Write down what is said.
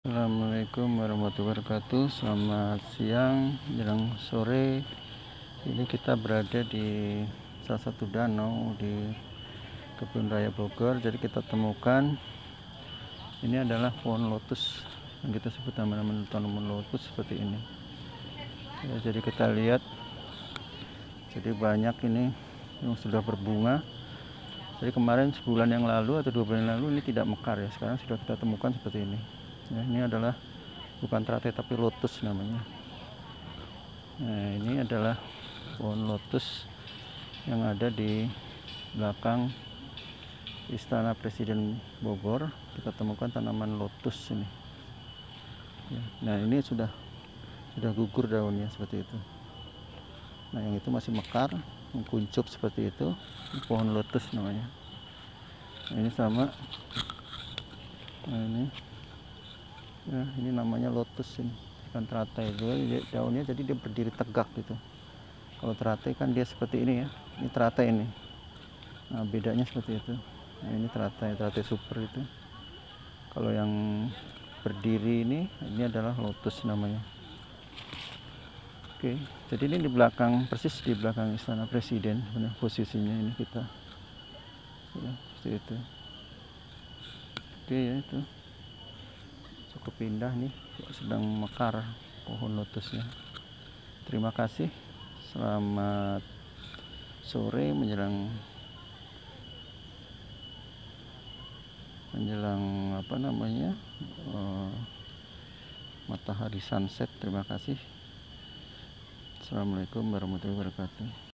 Assalamualaikum warahmatullahi wabarakatuh. Selamat siang menjelang sore. Ini kita berada di salah satu danau di Kebun Raya Bogor. Jadi kita temukan ini adalah pohon lotus yang kita sebut nama-nama tanaman lotus seperti ini ya. Jadi kita lihat, jadi banyak ini yang sudah berbunga. Jadi kemarin sebulan yang lalu atau 2 bulan yang lalu ini tidak mekar ya. Sekarang sudah kita temukan seperti ini ya. Ini adalah bukan teratai tapi lotus namanya. Nah, ini adalah pohon lotus yang ada di belakang Istana Presiden Bogor. Kita temukan tanaman lotus ini ya. Nah, ini sudah gugur daunnya seperti itu. Nah, yang itu masih mekar, kuncup seperti itu. Ini pohon lotus namanya. Nah, ini sama. Nah, ini namanya lotus, ini bukan teratai. Daunnya jadi dia berdiri tegak gitu. Kalau teratai kan dia seperti ini ya. Ini teratai ini. Nah, bedanya seperti itu. Nah, ini teratai super itu. Kalau yang berdiri ini adalah lotus namanya. Oke, jadi ini di belakang, persis di belakang Istana Presiden. Benar, posisinya ini kita ya, seperti itu. Oke ya, itu cukup indah nih, sedang mekar pohon lotusnya. Terima kasih. Selamat sore menjelang apa namanya, matahari sunset. Terima kasih. Assalamualaikum warahmatullahi wabarakatuh.